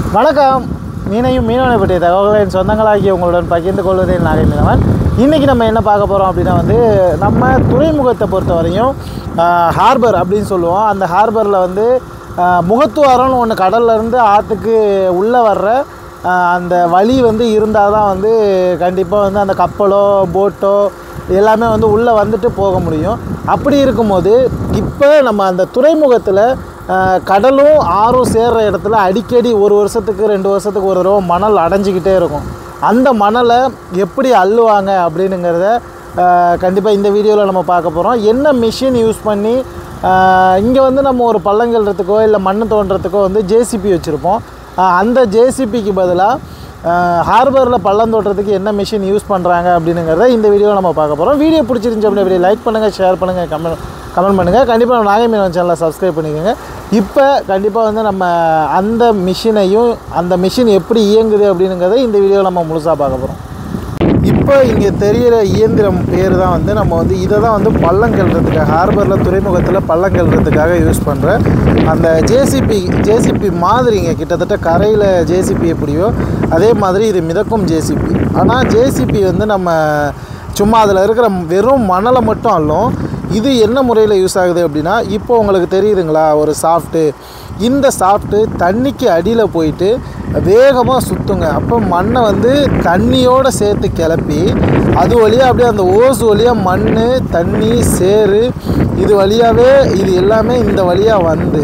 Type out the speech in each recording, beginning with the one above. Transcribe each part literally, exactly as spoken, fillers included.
வணக்கம். மீனையும் மீனவனை பற்றிய தகவல்களை என் சொந்தங்களாகிய உங்களுடன் பகிர்ந்து கொள்வதே நாகை மீனவன். இன்றைக்கி நம்ம என்ன பார்க்க போகிறோம் அப்படின்னா வந்து நம்ம துறைமுகத்தை பொறுத்த வரையும் ஹார்பர் அப்படின்னு சொல்லுவோம். அந்த ஹார்பரில் வந்து முகத்துவாரம்னு ஒன்று கடல்லேருந்து ஆற்றுக்கு உள்ளே வர்ற அந்த வழி வந்து இருந்தால் தான் வந்து கண்டிப்பாக வந்து அந்த கப்பலோ போட்டோ எல்லாமே வந்து உள்ளே வந்துட்டு போக முடியும். அப்படி இருக்கும்போது இப்போ நம்ம அந்த துறைமுகத்தில் கடலும் ஆறும் சேர்கிற இடத்துல அடிக்கடி ஒரு வருஷத்துக்கு ரெண்டு வருஷத்துக்கு ஒரு தடவை மணல் அடைஞ்சிக்கிட்டே இருக்கும். அந்த மணலை எப்படி அள்ளுவாங்க அப்படின்னுங்கிறத கண்டிப்பாக இந்த வீடியோவில் நம்ம பார்க்க போகிறோம். என்ன மிஷின் யூஸ் பண்ணி இங்கே வந்து நம்ம ஒரு பள்ளங்கள்றதுக்கோ இல்லை மண் தோண்டுறதுக்கோ வந்து ஜேசிபி வச்சுருப்போம். அந்த ஜேசிபிக்கு பதிலாக ஹார்பரில் பள்ளம் தோட்டுறதுக்கு என்ன மிஷின் யூஸ் பண்ணுறாங்க அப்படின்னுங்கிறத இந்த வீடியோவில் நம்ம பார்க்க போகிறோம். வீடியோ பிடிச்சிருந்துச்சி அப்படியே வீடியோ லைக் பண்ணுங்கள், ஷேர் பண்ணுங்கள், கமெண்ட் கமெண்ட் பண்ணுங்கள். கண்டிப்பாக நம்ம நாகை மீனவன் சேனலை சப்ஸ்கிரைப் பண்ணிக்கோங்க. இப்போ கண்டிப்பாக வந்து நம்ம அந்த மிஷினையும் அந்த மிஷின் எப்படி இயங்குது அப்படிங்கிறத இந்த வீடியோவில் நம்ம முழுசாக பார்க்க போகிறோம். இப்போ இங்கே தெரிகிற இயந்திரம் பேர் தான் வந்து நம்ம வந்து இதை தான் வந்து பள்ளம் கெல்றதுக்காக ஹார்பரில் துறைமுகத்தில் பள்ளம் கெல்றதுக்காக யூஸ் பண்ணுற அந்த ஜேசிபி ஜேசிபி மாதிரிங்க. கிட்டத்தட்ட கரையில் ஜேசிபி எப்படியோ அதே மாதிரி இது மிதக்கும் ஜேசிபி. ஆனால் ஜேசிபி வந்து நம்ம சும்மா அதில் இருக்கிற வெறும் மணலை மட்டும் அள்ளும். இது என்ன முறையில் யூஸ் ஆகுது அப்படின்னா, இப்போ உங்களுக்கு தெரியுதுங்களா ஒரு சாஃப்ட்டு, இந்த சாஃப்ட்டு தண்ணிக்கு அடியில் போயிட்டு வேகமாக சுற்றுங்க. அப்போ மண்ணை வந்து தண்ணியோடு சேர்த்து கிளப்பி அது வழியாக அப்படியே அந்த ஓஸ் வழியாக மண் தண்ணி சேறு இது வழியாகவே இது எல்லாமே இந்த வழியாக வந்து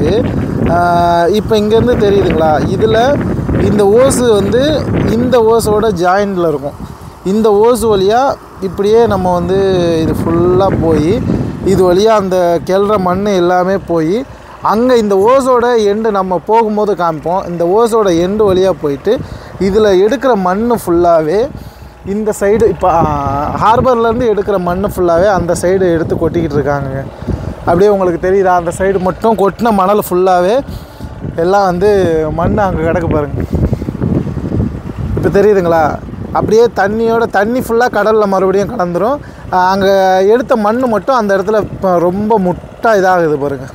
இப்போ இங்கேருந்து தெரியுதுங்களா, இதில் இந்த ஓஸு வந்து இந்த ஓஸோட ஜாயிண்டில் இருக்கும். இந்த ஓஸ் வழியாக இப்படியே நம்ம வந்து இது ஃபுல்லாக போய் இது வழியாக அந்த கெல்ற மண் எல்லாமே போய் அங்கே இந்த ஓஸோட எண்டு நம்ம போகும்போது காமிப்போம். இந்த ஓஸோட எண்டு வழியாக போயிட்டு இதில் எடுக்கிற மண் ஃபுல்லாகவே இந்த சைடு இப்போ ஹார்பர்லேருந்து எடுக்கிற மண் ஃபுல்லாகவே அந்த சைடு எடுத்து கொட்டிக்கிட்டு இருக்காங்க. அப்படியே உங்களுக்கு தெரியுதா, அந்த சைடு மட்டும் கொட்டின மணல் ஃபுல்லாகவே எல்லாம் வந்து மண் அங்கே கிடக்கு பாருங்கள். இப்போ தெரியுதுங்களா, அப்படியே தண்ணியோட தண்ணி ஃபுல்லாக கடலில் மறுபடியும் கலந்துரும். அங்கே எடுத்த மண் மட்டும் அந்த இடத்துல இப்போ ரொம்ப முட்டாக இதாகுது பாருங்கள்.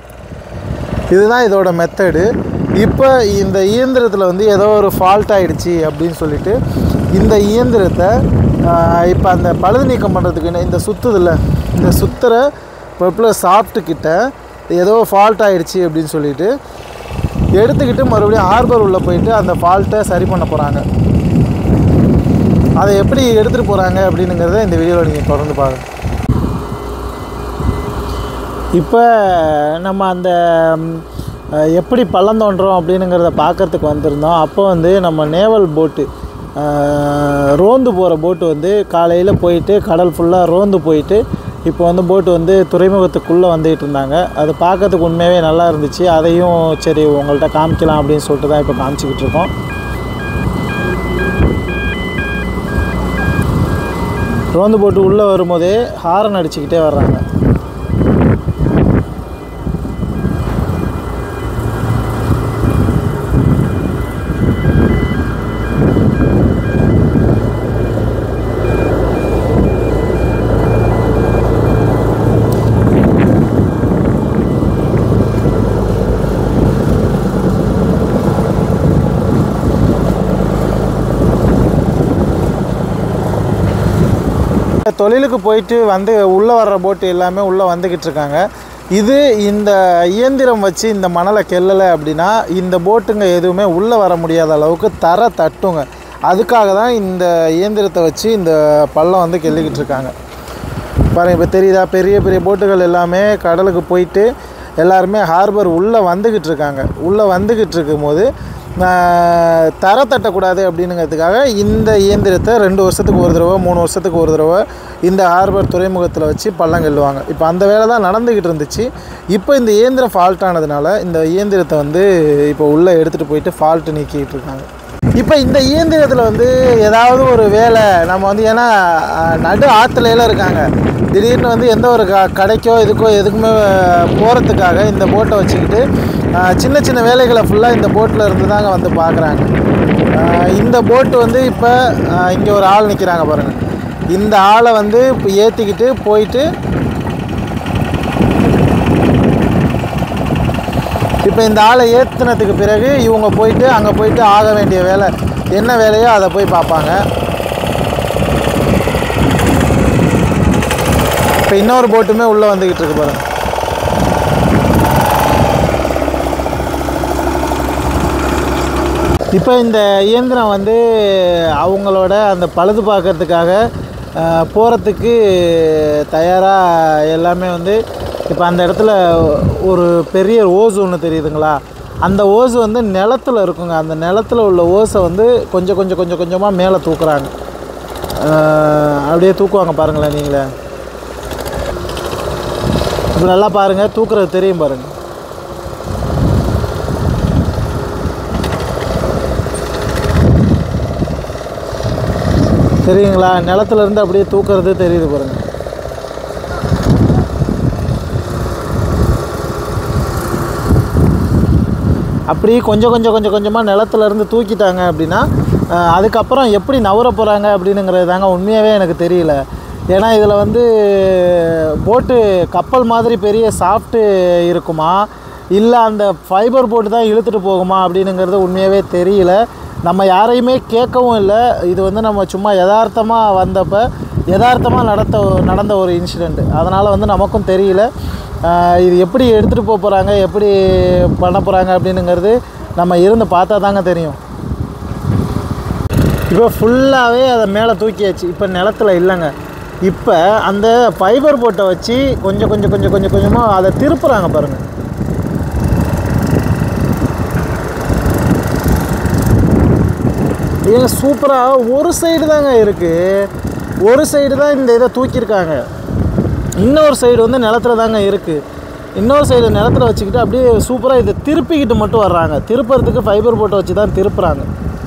இதுதான் இதோட மெத்தடு. இப்போ இந்த இயந்திரத்தில் வந்து ஏதோ ஒரு ஃபால்ட் ஆகிடுச்சி அப்படின்னு சொல்லிட்டு இந்த இயந்திரத்தை இப்போ அந்த பழுது நீக்கம் பண்ணுறதுக்கு இந்த சுற்றுதில்ல, இந்த சுற்றுற ப்ளஸ் சாஃப்ட்டுக்கிட்ட ஏதோ ஃபால்ட் ஆகிடுச்சி அப்படின்னு சொல்லிட்டு எடுத்துக்கிட்டு மறுபடியும் ஹார்பர் உள்ளே போயிட்டு அந்த ஃபால்ட்டை சரி பண்ண போகிறாங்க. அதை எப்படி எடுத்துகிட்டு போகிறாங்க அப்படின்னுங்கிறத இந்த வீடியோவில் நீங்கள் தொடர்ந்து பாருங்கள். இப்போ நம்ம அந்த எப்படி பள்ளம் தோண்டுறோம் அப்படின்னுங்கிறத பார்க்குறதுக்கு வந்திருந்தோம். அப்போ வந்து நம்ம நேவல் போட்டு ரோந்து போகிற போட்டு வந்து காலையில் போயிட்டு கடல் ஃபுல்லாக ரோந்து போயிட்டு இப்போ வந்து போட்டு வந்து துறைமுகத்துக்குள்ளே வந்துகிட்டு இருந்தாங்க. அது பார்க்கறதுக்கு உண்மையாகவே நல்லா இருந்துச்சு. அதையும் சரி உங்கள்கிட்ட காமிக்கலாம் அப்படின்னு சொல்லிட்டு தான் இப்போ காமிச்சிக்கிட்டு இருக்கோம். ரோந்து போட்டு உள்ளே வரும்போதே ஹாரன் அடிச்சுக்கிட்டே வர்றாங்க. தொழிலுக்கு போயிட்டு வந்து உள்ளே வர்ற போட்டு எல்லாமே உள்ளே வந்துக்கிட்டு இருக்காங்க. இது இந்த இயந்திரம் வச்சு இந்த மணலை கெல்லலை அப்படின்னா இந்த போட்டுங்க எதுவுமே உள்ளே வர முடியாத அளவுக்கு தர தட்டுங்க. அதுக்காக தான் இந்த இயந்திரத்தை வச்சு இந்த பள்ளம் வந்து கெல்லிக்கிட்டு இருக்காங்க. பாருங்கள், இப்போ தெரியுதா, பெரிய பெரிய போட்டுகள் எல்லாமே கடலுக்கு போயிட்டு எல்லாருமே ஹார்பர் உள்ளே வந்துக்கிட்டு இருக்காங்க. உள்ளே வந்துக்கிட்டு இருக்கும்போது தர தட்டக்கூடாது அப்படின்னுங்கிறதுக்காக இந்த இயந்திரத்தை ரெண்டு வருஷத்துக்கு ஒரு தடவை மூணு வருஷத்துக்கு ஒரு தடவை இந்த ஹார்பர் துறைமுகத்தில் வச்சு பள்ளம் கெல்லுவாங்க. இப்போ அந்த வேலை தான் நடந்துக்கிட்டு இருந்துச்சு. இப்போ இந்த இயந்திரம் ஃபால்ட் ஆனதுனால இந்த இயந்திரத்தை வந்து இப்போ உள்ளே எடுத்துகிட்டு போயிட்டு ஃபால்ட்டு நீக்கிட்டு இருக்காங்க. இப்போ இந்த இயந்திரத்தில் வந்து ஏதாவது ஒரு வேலை நம்ம வந்து ஏன்னா நடு ஆற்றுலையெல்லாம் இருக்காங்க, திடீர்னு வந்து எந்த ஒரு க கடைக்கோ இதுக்கோ எதுக்குமே போகிறதுக்காக இந்த போட்டை வச்சுக்கிட்டு சின்ன சின்ன வேலைகளை ஃபுல்லாக இந்த போட்டில் இருந்து தாங்க வந்து பார்க்குறாங்க. இந்த போட்டு வந்து இப்போ இங்கே ஒரு ஆள் நிற்கிறாங்க பாருங்கள். இந்த ஆளை வந்து இப்போ ஏற்றிக்கிட்டு போயிட்டு இப்போ இந்த ஆளை ஏற்றுனதுக்கு பிறகு இவங்க போயிட்டு அங்கே போயிட்டு ஆக வேண்டிய வேலை என்ன வேலையோ அதை போய் பார்ப்பாங்க. இப்போ இன்னொரு போட்டுமே உள்ளே வந்துக்கிட்டு இருக்கு பாருங்க. இப்போ இந்த இயந்திரம் வந்து அவங்களோட அந்த பழுது பார்க்கறதுக்காக போகிறதுக்கு தயாராக எல்லாமே வந்து இப்போ அந்த இடத்துல ஒரு பெரிய ஓஸ் ஒன்று தெரியுதுங்களா, அந்த ஓஸ் வந்து நிலத்தில் இருக்குங்க. அந்த நிலத்தில் உள்ள ஓஸை வந்து கொஞ்சம் கொஞ்சம் கொஞ்சம் கொஞ்சமாக மேலே தூக்குறாங்க. அப்படியே தூக்குவாங்க பாருங்களேன் நீங்களே. இப்போ நல்லா பாருங்கள், தூக்குறது தெரியும் பாருங்கள். தெரியுங்களா, நிலத்துலேருந்து அப்படியே தூக்குறது தெரியுது பாருங்கள். அப்படி கொஞ்சம் கொஞ்சம் கொஞ்சம் கொஞ்சமாக நிலத்துலேருந்து தூக்கிட்டாங்க அப்படின்னா அதுக்கப்புறம் எப்படி நவர போகிறாங்க அப்படின்னுங்கிறது தாங்க உண்மையாகவே எனக்கு தெரியல. ஏன்னா இதில் வந்து போட்டு கப்பல் மாதிரி பெரிய சாஃப்ட்டு இருக்குமா இல்லை அந்த ஃபைபர் போட்டு தான் இழுத்துட்டு போகுமா அப்படின்னுங்கிறது உண்மையாகவே தெரியல. நம்ம யாரையுமே கேட்கவும் இல்லை. இது வந்து நம்ம சும்மா யதார்த்தமாக வந்தப்போ யதார்த்தமாக நடத்த நடந்த ஒரு இன்சிடெண்ட்டு. அதனால் வந்து நமக்கும் தெரியல இது எப்படி எடுத்துகிட்டு போக போகிறாங்க, எப்படி பண்ண போகிறாங்க அப்படின்னுங்கிறது நம்ம இருந்து பார்த்தா தாங்க தெரியும். இப்போ ஃபுல்லாகவே அதை மேலே தூக்கியாச்சு. இப்போ நிலத்தில் இல்லைங்க. இப்போ அந்த ஃபைபர் போட்டை வச்சு கொஞ்சம் கொஞ்சம் கொஞ்சம் கொஞ்சம் கொஞ்சமாக அதை திருப்புறாங்க பாருங்கள். ஏங்க சூப்பராக ஒரு சைடு தாங்க இருக்குது. ஒரு சைடு தான் இந்த இதை தூக்கியிருக்காங்க, இன்னொரு சைடு வந்து நிலத்தில் தாங்க இருக்குது. இன்னொரு சைடு நிலத்தில் வச்சுக்கிட்டு அப்படியே சூப்பராக இதை திருப்பிக்கிட்டு மட்டும் வர்றாங்க. திருப்புறதுக்கு ஃபைபர் போட்டை வச்சு தான் திருப்புறாங்க.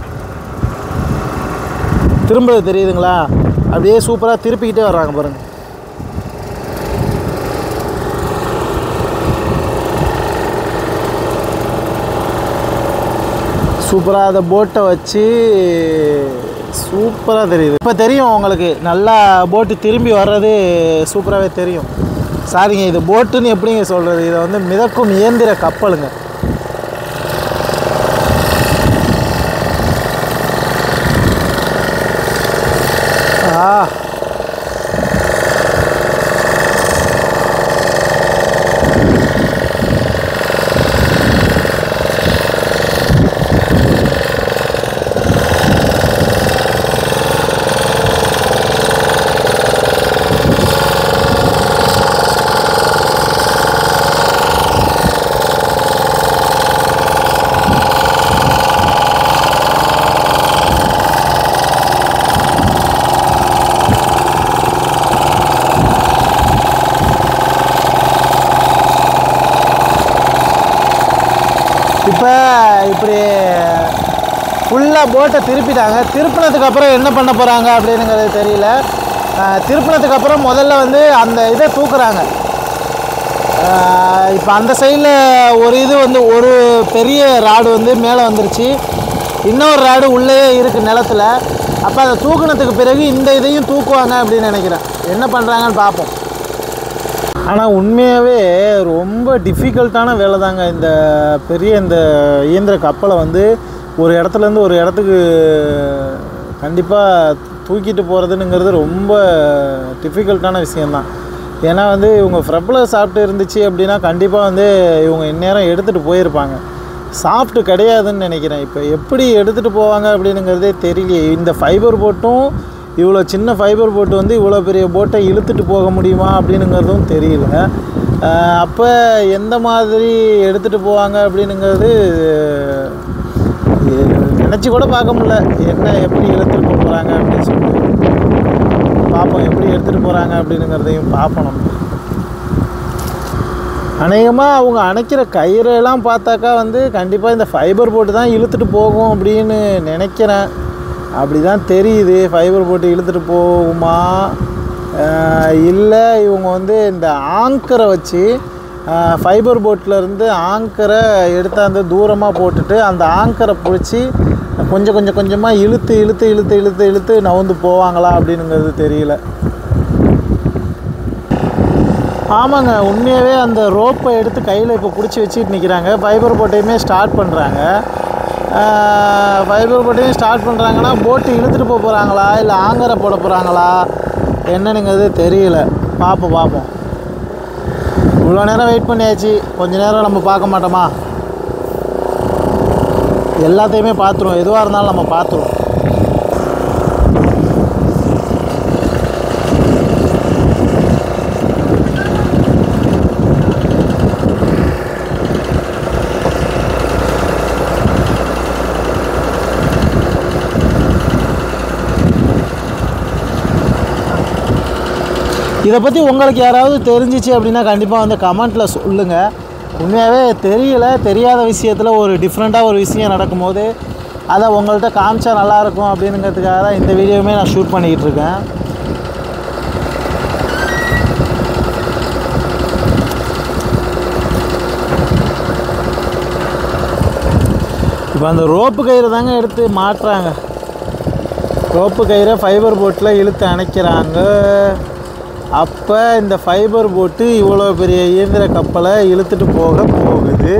திரும்புறது தெரியுதுங்களா, அப்படியே சூப்பராக திருப்பிக்கிட்டே வர்றாங்க பாருங்கள். சூப்பராக அதை போட்டை வச்சு சூப்பராக தெரியுது. இப்போ தெரியும் உங்களுக்கு, நல்லா போட்டு திரும்பி வர்றது சூப்பராகவே தெரியும். சாரிங்க, இது போட்டுன்னு எப்படிங்க சொல்கிறது, இதை வந்து மிதக்கும் இயந்திர கப்பலுங்க. ஆ இப்போ இப்படி ஃபுல்லாக போட்டை திருப்பிட்டாங்க. திருப்பினதுக்கப்புறம் என்ன பண்ண போகிறாங்க அப்படின்னுங்கிறது தெரியல. திருப்பினதுக்கப்புறம் முதல்ல வந்து அந்த இதை தூக்குறாங்க. இப்போ அந்த சைடில் ஒரு இது வந்து ஒரு பெரிய ராடு வந்து மேலே வந்துருச்சு, இன்னொரு ராடு உள்ளே இருக்குது நிலத்தில். அப்போ அதை தூக்குனதுக்கு பிறகு இந்த இதையும் தூக்குவாங்க அப்படின்னு நினைக்கிறேன். என்ன பண்ணுறாங்கன்னு பார்ப்போம். ஆனால் உண்மையாகவே ரொம்ப டிஃபிகல்ட்டான வேலை தாங்க. இந்த பெரிய இந்த இயந்திர கப்பலை வந்து ஒரு இடத்துலேருந்து ஒரு இடத்துக்கு கண்டிப்பாக தூக்கிட்டு போகிறதுங்கிறது ரொம்ப டிஃபிகல்ட்டான விஷயந்தான். ஏன்னா வந்து இவங்க ஃப்ரெப்பில் சாப்பிட்டு இருந்துச்சு அப்படின்னா கண்டிப்பாக வந்து இவங்க இந்நேரம் எடுத்துகிட்டு போயிருப்பாங்க. சாஃப்ட்டு கிடையாதுன்னு நினைக்கிறேன். இப்போ எப்படி எடுத்துகிட்டு போவாங்க அப்படின்னுங்கிறதே தெரியலையே. இந்த ஃபைபர் போட்டும் இவ்வளோ சின்ன ஃபைபர் போட்டு வந்து இவ்வளோ பெரிய போட்டை இழுத்துட்டு போக முடியுமா அப்படின்னுங்கிறதும் தெரியல. அப்போ எந்த மாதிரி எடுத்துகிட்டு போவாங்க அப்படின்னுங்கிறது நினச்சி கூட பார்க்க முடியல. என்ன எப்படி இழுத்துட்டு போகிறாங்க அப்படின்னு சொல்லிட்டு பார்ப்போம். எப்படி எடுத்துகிட்டு போகிறாங்க அப்படின்னுங்கிறதையும் பார்ப்போம். அநேகமாக அவங்க அணைக்கிற கயிறெல்லாம் பார்த்தாக்கா வந்து கண்டிப்பாக இந்த ஃபைபர் போட்டு தான் இழுத்துட்டு போகும் அப்படின்னு நினைக்கிறேன். அப்படி தான் தெரியுது. ஃபைபர் போட்டு இழுத்துட்டு போகுமா இல்லை இவங்க வந்து இந்த ஆங்கரை வச்சு ஃபைபர் போட்டிலேருந்து ஆங்கரை எடுத்தாந்து தூரமாக போட்டுட்டு அந்த ஆங்கரை பிடிச்சி கொஞ்சம் கொஞ்சம் கொஞ்சமாக இழுத்து இழுத்து இழுத்து இழுத்து இழுத்து நவுந்து போவாங்களா அப்படின்னுங்கிறது தெரியல. ஆமாங்க, உண்மையாகவே அந்த ரோப்பை எடுத்து கையில் இப்போ பிடிச்சி வச்சுட்டு நிற்கிறாங்க. ஃபைபர் போட்டையுமே ஸ்டார்ட் பண்ணுறாங்க. ஃபைபர் போட்டையும் ஸ்டார்ட் பண்ணுறாங்கன்னா போட்டு இழுத்துட்டு போக போகிறாங்களா இல்லை ஆங்கரை போட போகிறாங்களா என்னன்னுங்கிறது தெரியல. பார்ப்போம் பார்ப்போம். இவ்வளோ நேரம் வெயிட் பண்ணியாச்சு, கொஞ்சம் நேரம் நம்ம பார்க்க மாட்டோமா? எல்லாத்தையுமே பார்த்துருவோம், எதுவாக இருந்தாலும் நம்ம பார்த்துருவோம். இதை பற்றி உங்களுக்கு யாராவது தெரிஞ்சிச்சு அப்படின்னா கண்டிப்பாக வந்து கமெண்ட்டில் சொல்லுங்கள். உண்மையாகவே தெரியல, தெரியாத விஷயத்தில் ஒரு டிஃப்ரெண்ட்டாக ஒரு விஷயம் நடக்கும்போது அதை உங்கள்கிட்ட காமிச்சா நல்லாயிருக்கும் அப்படிங்கிறதுக்காக தான் இந்த வீடியோவுமே நான் ஷூட் பண்ணிக்கிட்டு இருக்கேன். இப்போ அந்த ரோப்பு கயிறு தாங்க எடுத்து மாட்டுறாங்க. ரோப்பு கயிறை ஃபைபர் போட்டில் இழுத்து அணைக்கிறாங்க. அப்போ இந்த ஃபைபர் போட்டு இவ்வளோ பெரிய இயந்திர கப்பலை இழுத்துட்டு போக போகுது.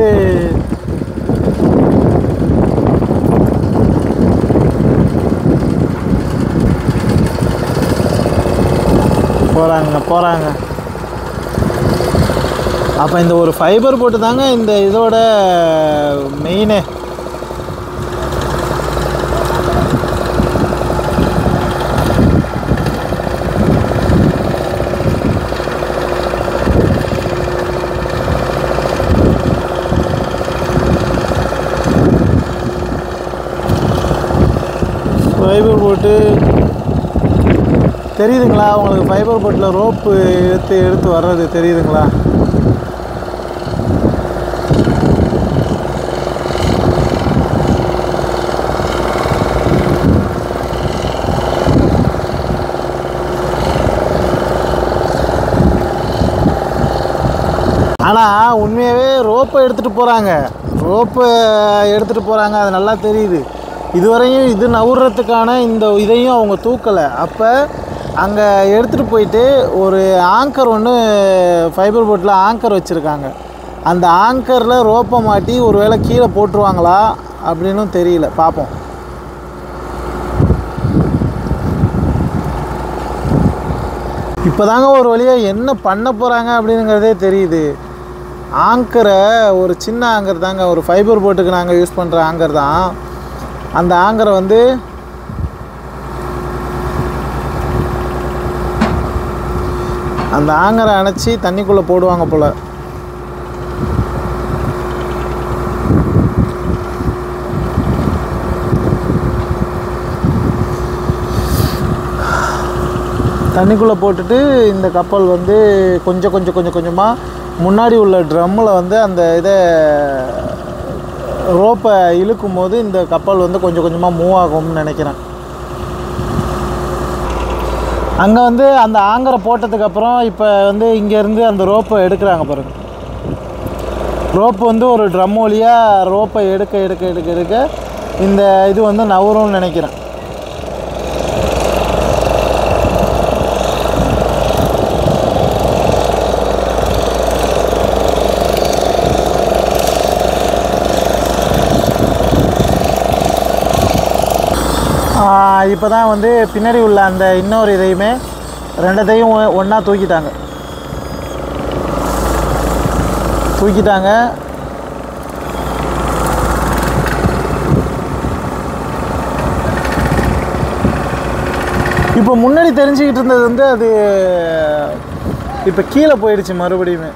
போகிறாங்க போகிறாங்க. அப்போ இந்த ஒரு ஃபைபர் போட்டு தாங்க இந்த இதோட மெயினே. ஃபைபர் போட்டு தெரியுதுங்களா உங்களுக்கு? ஃபைபர் போட்டில் ரோப்பு எடுத்து எடுத்து வர்றது தெரியுதுங்களா? ஆனால் உண்மையாகவே ரோப்பை எடுத்துகிட்டு போகிறாங்க, ரோப்பை எடுத்துகிட்டு போகிறாங்க, அது நல்லா தெரியுது. இதுவரையும் இது நவுறதுக்கான இந்த இதையும் அவங்க தூக்கலை. அப்போ அங்கே எடுத்துகிட்டு போயிட்டு ஒரு ஆங்கர் ஒன்று ஃபைபர் போட்டில் ஆங்கர் வச்சுருக்காங்க. அந்த ஆங்கரில் ரோப்பை மாட்டி ஒரு வேளை கீழே போட்டுருவாங்களா அப்படின்னு தெரியல. பார்ப்போம். இப்போ தாங்க ஒரு வழியாக என்ன பண்ண போகிறாங்க அப்படிங்கிறதே தெரியுது. ஆங்கரை ஒரு சின்ன ஆங்கர் தாங்க, ஒரு ஃபைபர் போட்டுக்கு நாங்கள் யூஸ் பண்ணுற ஆங்கர் தான். அந்த ஆங்கரை வந்து அந்த ஆங்கரை அணைச்சி தண்ணிக்குள்ளே போடுவாங்க போல். தண்ணிக்குள்ளே போட்டுட்டு இந்த கப்பல் வந்து கொஞ்சம் கொஞ்சம் கொஞ்சம் கொஞ்சமாக முன்னாடி உள்ள ட்ரம்மில் வந்து அந்த இதை ரோப்பை இழுக்கும் போது இந்த கப்பல் வந்து கொஞ்சம் கொஞ்சமாக மூவ் ஆகும்னு நினைக்கிறேன். அங்கே வந்து அந்த ஆங்கரை போட்டதுக்கப்புறம் இப்போ வந்து இங்கேருந்து அந்த ரோப்பை எடுக்கிறாங்க பாருங்கள். ரோப்பு வந்து ஒரு ட்ரம் வழியாக ரோப்பை எடுக்க எடுக்க எடுக்க எடுக்க இந்த இது வந்து நவரும்னு நினைக்கிறேன். இப்போ தான் வந்து பின்னாடி உள்ள அந்த இன்னொரு இதையுமே ரெண்டத்தையும் ஒன்றா தூக்கிட்டாங்க தூக்கிட்டாங்க இப்போ முன்னாடி தெரிஞ்சுக்கிட்டு இருந்தது வந்து அது இப்போ கீழே போயிடுச்சு மறுபடியுமே.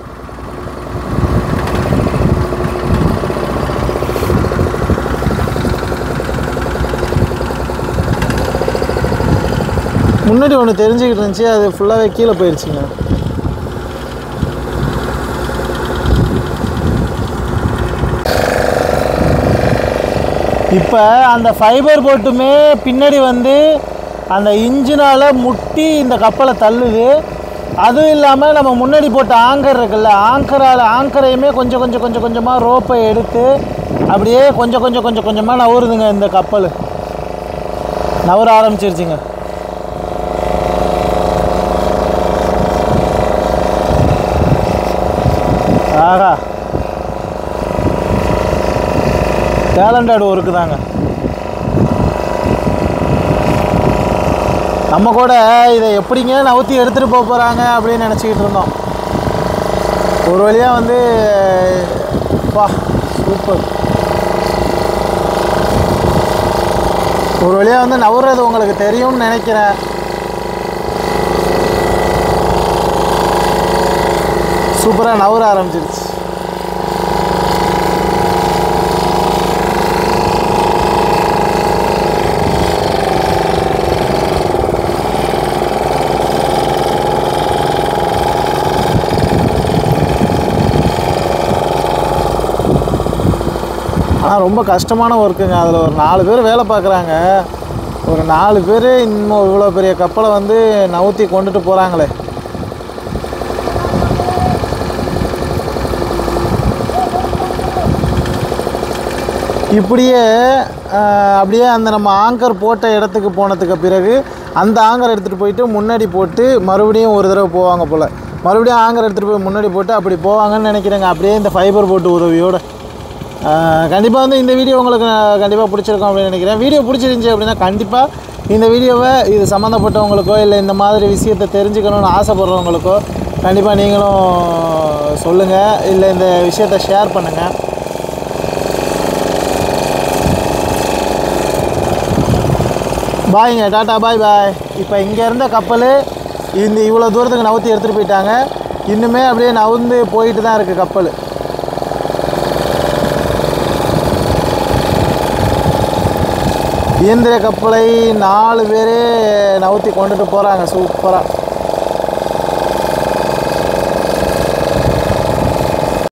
முன்னாடி ஒன்று தெரிஞ்சுக்கிட்டு இருந்துச்சு, அது ஃபுல்லாகவே கீழே போயிடுச்சுங்க. இப்போ அந்த ஃபைபர் போட்டுமே பின்னாடி வந்து அந்த இன்ஜினால் முட்டி இந்த கப்பலை தள்ளுது. அதுவும் இல்லாமல் நம்ம முன்னாடி போட்ட ஆங்கர் இருக்குல்ல, ஆங்கரால் ஆங்கரையுமே கொஞ்சம் கொஞ்சம் கொஞ்சம் கொஞ்சமாக ரோப்பை எடுத்து அப்படியே கொஞ்சம் கொஞ்சம் கொஞ்சம் கொஞ்சமாக நவருதுங்க. இந்த கப்பல் நவர ஆரம்பிச்சிருச்சுங்க. ஆகா, டேலண்டட் ஒர்க்கு தாங்க. நம்ம கூட இதை எப்படிங்க நவுத்தி எடுத்துகிட்டு போக போகிறாங்க அப்படின்னு நினச்சிக்கிட்டு இருந்தோம். ஒரு வழியாக வந்து வா சூப்பர், ஒரு வழியாக வந்து நவுறது உங்களுக்கு தெரியும்னு நினைக்கிறேன். சூப்பராக நவுற ஆரம்பிச்சிருச்சு. ஆனால் ரொம்ப கஷ்டமான ஒர்க்குங்க. அதில் ஒரு நாலு பேர் வேலை பார்க்குறாங்க. ஒரு நாலு பேர் இன்னும் இவ்வளோ பெரிய கப்பலை வந்து நவுத்தி கொண்டுட்டு போகிறாங்களே. இப்படியே அப்படியே அந்த நம்ம ஆங்கர் போட்ட இடத்துக்கு போனதுக்கு பிறகு அந்த ஆங்கர் எடுத்துகிட்டு போயிட்டு முன்னாடி போட்டு மறுபடியும் ஒரு தடவை போவாங்க போல். மறுபடியும் ஆங்கர் எடுத்துகிட்டு போய் முன்னாடி போட்டு அப்படி போவாங்கன்னு நினைக்கிறேங்க. அப்படியே இந்த ஃபைபர் போட்டு உதவியோடு. கண்டிப்பாக வந்து இந்த வீடியோ உங்களுக்கு கண்டிப்பாக பிடிச்சிருக்கோம் அப்படின்னு நினைக்கிறேன். வீடியோ பிடிச்சிருந்துச்சி அப்படின்னா கண்டிப்பாக இந்த வீடியோவை இது சம்மந்தப்பட்டவங்களுக்கோ இல்லை இந்த மாதிரி விஷயத்தை தெரிஞ்சுக்கணுன்னு ஆசைப்படுறவங்களுக்கோ கண்டிப்பாக நீங்களும் சொல்லுங்கள், இல்லை இந்த விஷயத்தை ஷேர் பண்ணுங்கள். பாய்ங்க, டாட்டா பாய் பாய். இப்போ இங்கே இருந்த கப்பல் இந்த இவ்வளோ தூரத்துக்கு நவுத்தி எடுத்துகிட்டு போயிட்டாங்க. இன்னுமே அப்படியே நவுந்து போயிட்டு தான் இருக்குது கப்பல். இயந்திர கப்பலை நாலு பேரே நவுத்தி கொண்டுட்டு போகிறாங்க சூப்பராக.